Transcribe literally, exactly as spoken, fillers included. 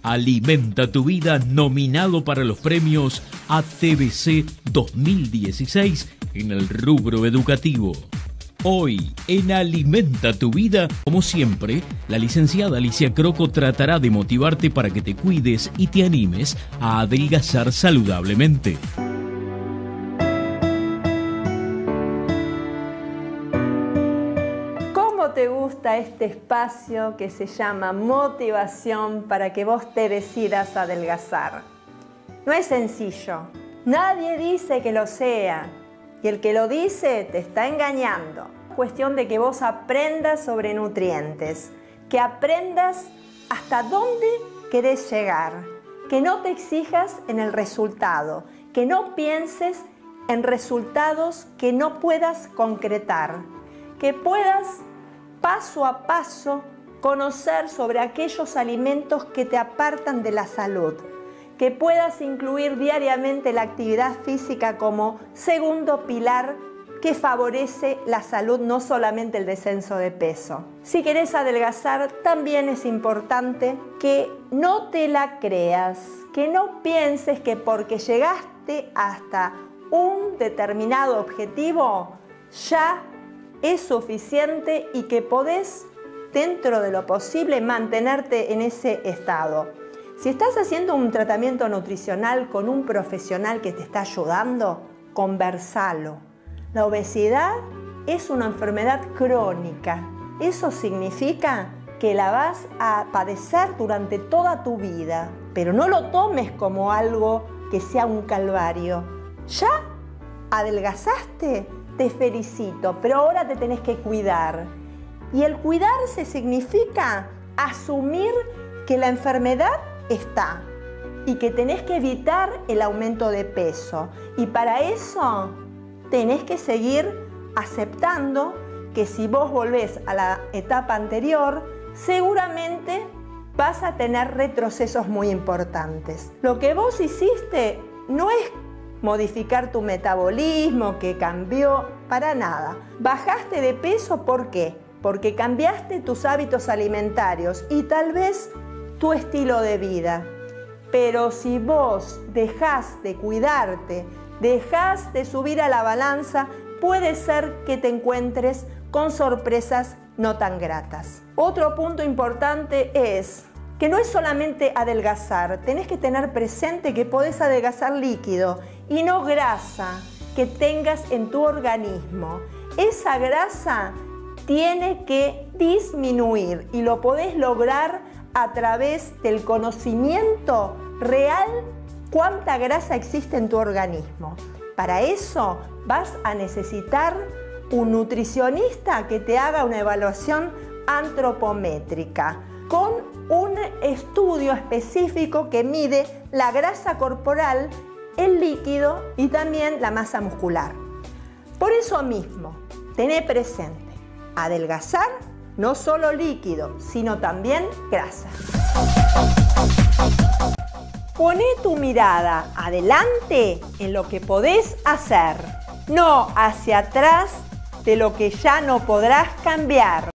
Alimenta tu Vida, nominado para los premios A T V C dos mil dieciséis en el rubro educativo. Hoy, en Alimenta tu Vida, como siempre, la licenciada Alicia Croco tratará de motivarte para que te cuides y te animes a adelgazar saludablemente. ¿Cómo te gusta este espacio que se llama motivación para que vos te decidas a adelgazar? No es sencillo, nadie dice que lo sea y el que lo dice te está engañando. Es cuestión de que vos aprendas sobre nutrientes, que aprendas hasta dónde querés llegar, que no te exijas en el resultado, que no pienses en resultados que no puedas concretar, que puedas paso a paso conocer sobre aquellos alimentos que te apartan de la salud, que puedas incluir diariamente la actividad física como segundo pilar que favorece la salud, no solamente el descenso de peso. Si querés adelgazar, también es importante que no te la creas, que no pienses que porque llegaste hasta un determinado objetivo ya es suficiente y que podés, dentro de lo posible, mantenerte en ese estado. Si estás haciendo un tratamiento nutricional con un profesional que te está ayudando, conversalo. La obesidad es una enfermedad crónica. Eso significa que la vas a padecer durante toda tu vida, pero no lo tomes como algo que sea un calvario. ¿Ya adelgazaste? Te felicito, pero ahora te tenés que cuidar. Y el cuidarse significa asumir que la enfermedad está y que tenés que evitar el aumento de peso. Y para eso tenés que seguir aceptando que si vos volvés a la etapa anterior, seguramente vas a tener retrocesos muy importantes. Lo que vos hiciste no es modificar tu metabolismo, que cambió, para nada. Bajaste de peso, ¿por qué? Porque cambiaste tus hábitos alimentarios y tal vez tu estilo de vida. Pero si vos dejás de cuidarte, dejás de subir a la balanza, puede ser que te encuentres con sorpresas no tan gratas. Otro punto importante es que no es solamente adelgazar, tenés que tener presente que podés adelgazar líquido y no grasa que tengas en tu organismo. Esa grasa tiene que disminuir y lo podés lograr a través del conocimiento real cuánta grasa existe en tu organismo. Para eso vas a necesitar un nutricionista que te haga una evaluación antropométrica con un estudio específico que mide la grasa corporal, el líquido y también la masa muscular. Por eso mismo, tené presente, adelgazar no solo líquido, sino también grasa. Poné tu mirada adelante en lo que podés hacer, no hacia atrás de lo que ya no podrás cambiar.